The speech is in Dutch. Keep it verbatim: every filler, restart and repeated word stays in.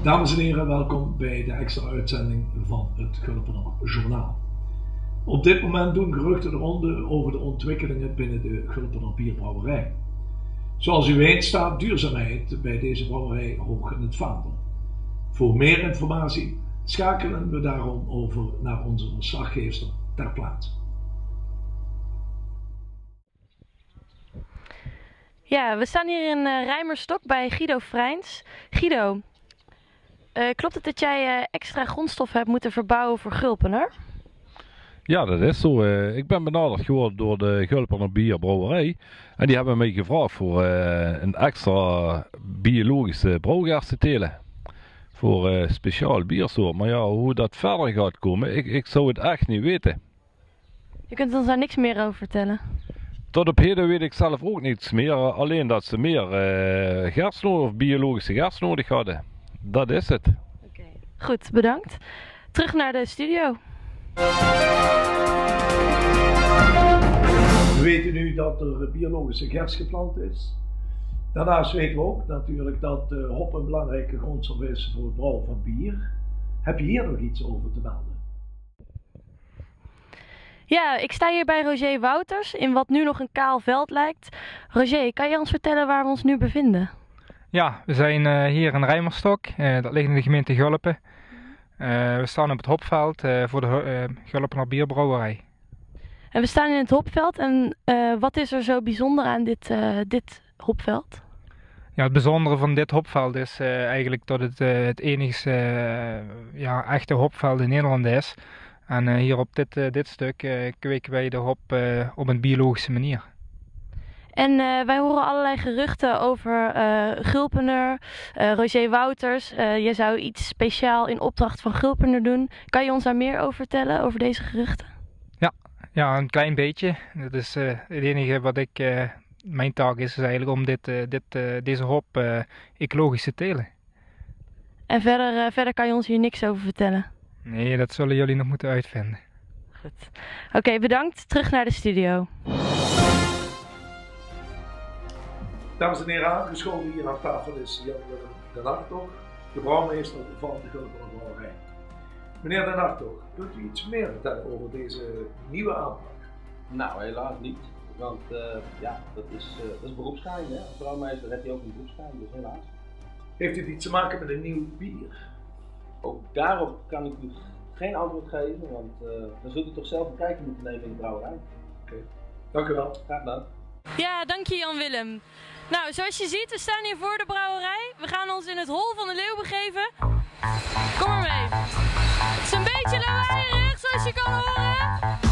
Dames en heren, welkom bij de extra uitzending van het Gulpener Journaal. Op dit moment doen geruchten de ronde over de ontwikkelingen binnen de Gulpener Bierbrouwerij. Zoals u weet staat duurzaamheid bij deze brouwerij hoog in het vaandel. Voor meer informatie schakelen we daarom over naar onze verslaggever ter plaatse. Ja, we staan hier in uh, Rijmerstok bij Guido Freins. Guido, uh, klopt het dat jij uh, extra grondstof hebt moeten verbouwen voor Gulpener? Ja, dat is zo. Uh, ik ben benaderd geworden door de Gulpener Bierbrouwerij. En die hebben mij gevraagd voor uh, een extra biologische brouwgerst te telen. Voor uh, speciaal biersoort. Maar ja, hoe dat verder gaat komen, ik, ik zou het echt niet weten. Je kunt ons daar niks meer over vertellen? Tot op heden weet ik zelf ook niets meer. Alleen dat ze meer uh, gerst nodig, of biologische gerst nodig hadden. Dat is het. Oké. Goed, bedankt. Terug naar de studio. We weten nu dat er biologische gerst geplant is. Daarnaast weten we ook natuurlijk dat uh, hop een belangrijke grondstof is voor het brouwen van bier. Heb je hier nog iets over te melden? Ja, ik sta hier bij Roger Wouters in wat nu nog een kaal veld lijkt. Roger, kan je ons vertellen waar we ons nu bevinden? Ja, we zijn uh, hier in Rijmerstok, uh, dat ligt in de gemeente Gulpen. Uh, we staan op het hopveld uh, voor de uh, Gulpener Bierbrouwerij. En we staan in het hopveld en uh, wat is er zo bijzonder aan dit, uh, dit hopveld? Ja, het bijzondere van dit hopveld is uh, eigenlijk dat het uh, het enige uh, ja, echte hopveld in Nederland is. En uh, hier op dit, uh, dit stuk uh, kweken wij de hop uh, op een biologische manier. En uh, wij horen allerlei geruchten over uh, Gulpener, uh, Roger Wouters. Uh, je zou iets speciaal in opdracht van Gulpener doen. Kan je ons daar meer over vertellen, over deze geruchten? Ja, ja een klein beetje. Dat is uh, het enige wat ik, uh, mijn taak is, is eigenlijk om dit, uh, dit, uh, deze hop uh, ecologisch te telen. En verder, uh, verder kan je ons hier niks over vertellen? Nee, dat zullen jullie nog moeten uitvinden. Goed. Oké, okay, bedankt. Terug naar de studio. Dames en heren, aangeschoven hier aan tafel is Jan-Willem de Nartog, de brouwmeester van de Gulpener Brouwerij. Meneer de Nartog, kunt u iets meer vertellen over deze nieuwe aanpak? Nou, helaas niet. Want uh, ja, dat is, uh, dat is beroepsgeheim. Hè? Als brouwmeester heb je ook een beroepsgeheim, dus helaas. Heeft dit iets te maken met een nieuw bier? Ook daarop kan ik u geen antwoord geven, want uh, dan zult u toch zelf een kijkje moeten nemen in de brouwerij. Oké, okay. Dank u wel. Graag gedaan. Ja, dank je Jan-Willem. Nou, zoals je ziet, we staan hier voor de brouwerij. We gaan ons in het hol van de leeuw begeven. Kom maar mee. Het is een beetje lawaaierig, zoals je kan horen.